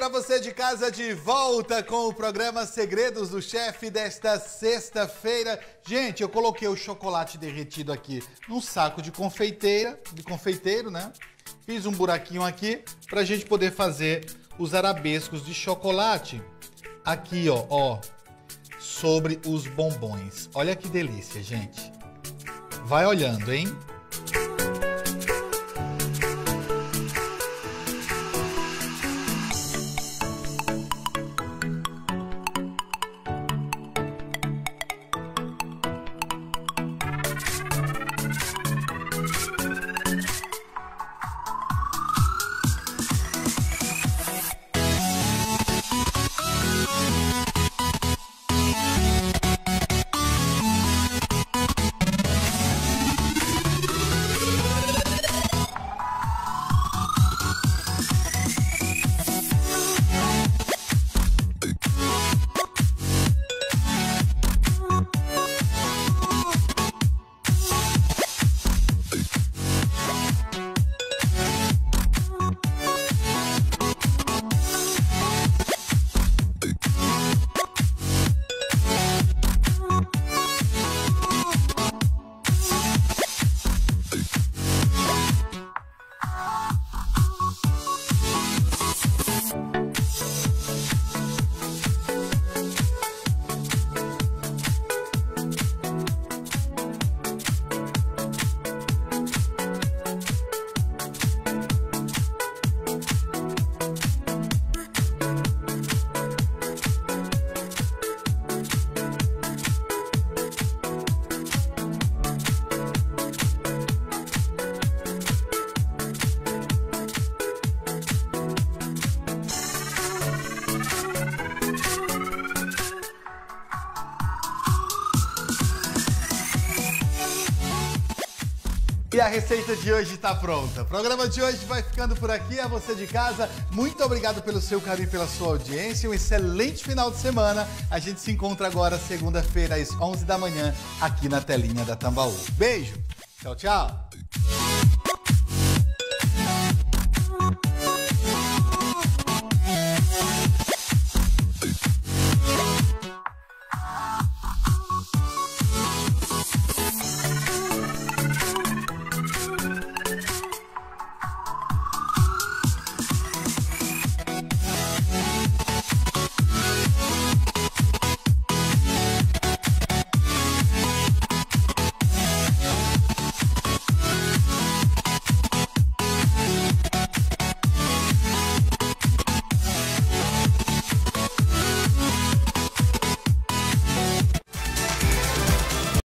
para você de casa, de volta com o programa Segredos do Chefe desta sexta-feira. Gente, eu coloquei o chocolate derretido aqui num saco de confeiteiro, né? Fiz um buraquinho aqui pra gente poder fazer os arabescos de chocolate aqui, ó, sobre os bombons. Olha que delícia, gente. Vai olhando, hein? E a receita de hoje está pronta. O programa de hoje vai ficando por aqui. A você de casa, muito obrigado pelo seu carinho e pela sua audiência. Um excelente final de semana. A gente se encontra agora segunda-feira às 11 da manhã aqui na telinha da Tambaú. Beijo. Tchau, tchau.